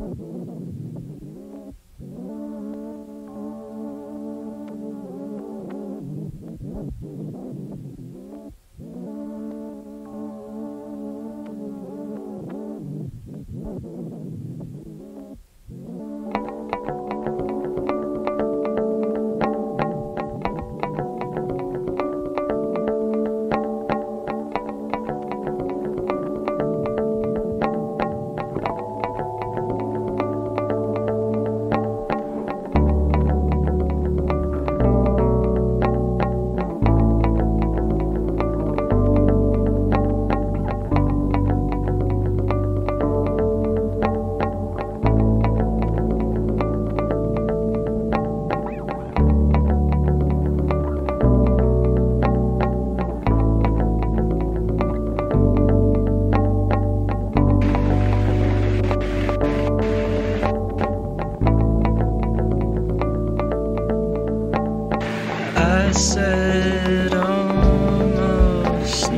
I said almost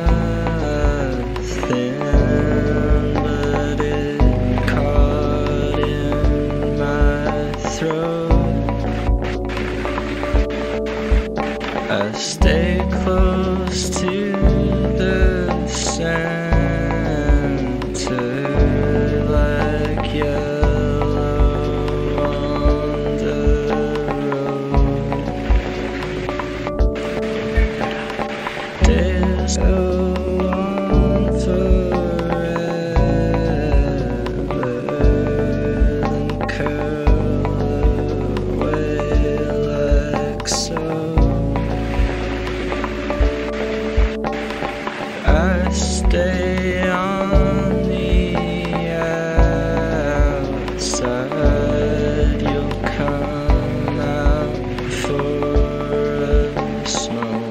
nothing, but it caught in my throat. I stayed close to the center, like yellow on the days go on forever and curl away like so. I stay on the outside, you'll come out before the smoke.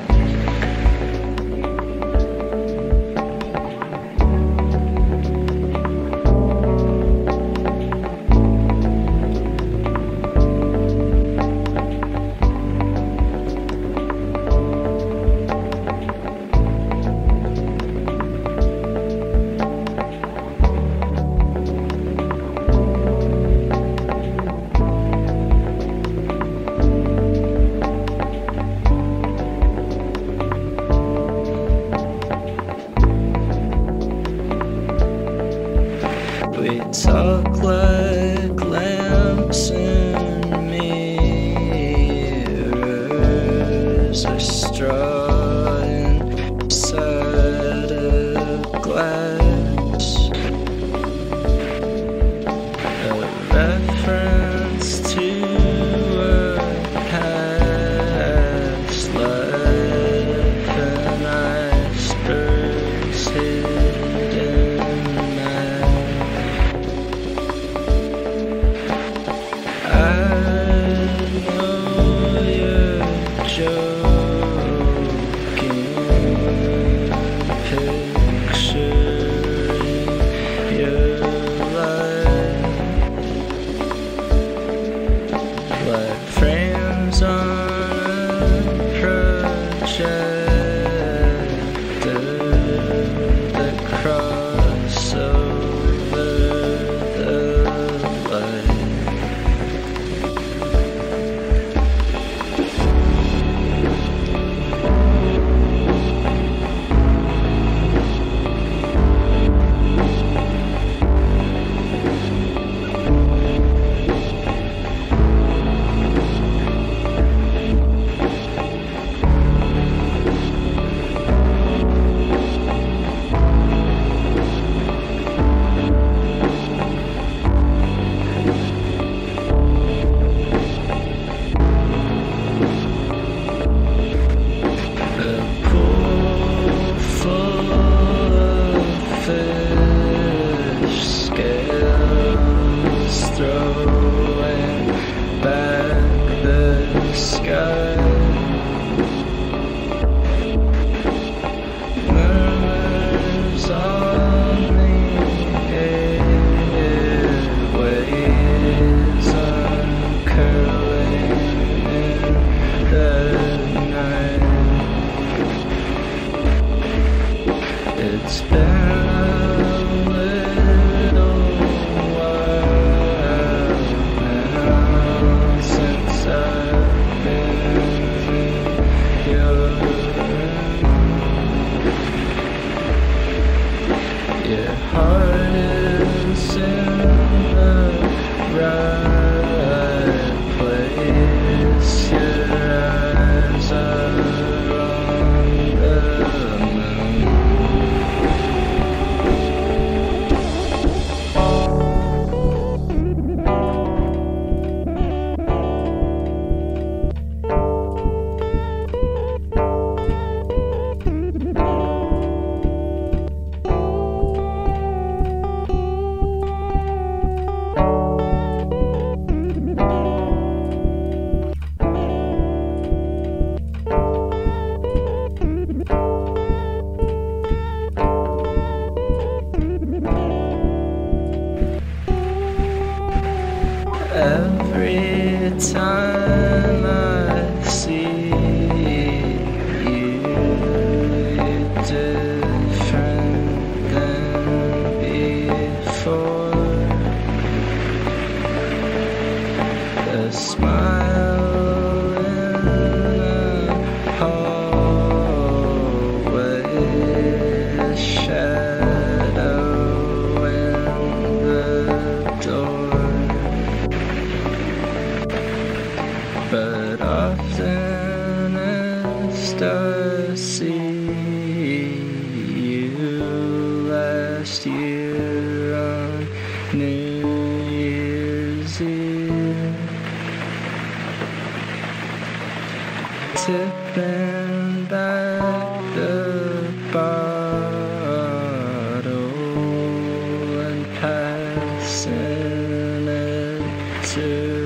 We talk like lamps and mirrors, or straw inside a glass. A reference to a past life, and icebergs hidden night. I know you're joking, picturing your life like frames on a projector that cross over the light. Throwing back the sky, murmurs on the airwaves, uncurling in the night. It's been a little while in the right place. Your eyes are on the moon. Every time I see you, you're different than before. A smile in a hallway, a shadow in the door. But often as I see you last year on New Year's Eve, tipping back the bottle and passing it to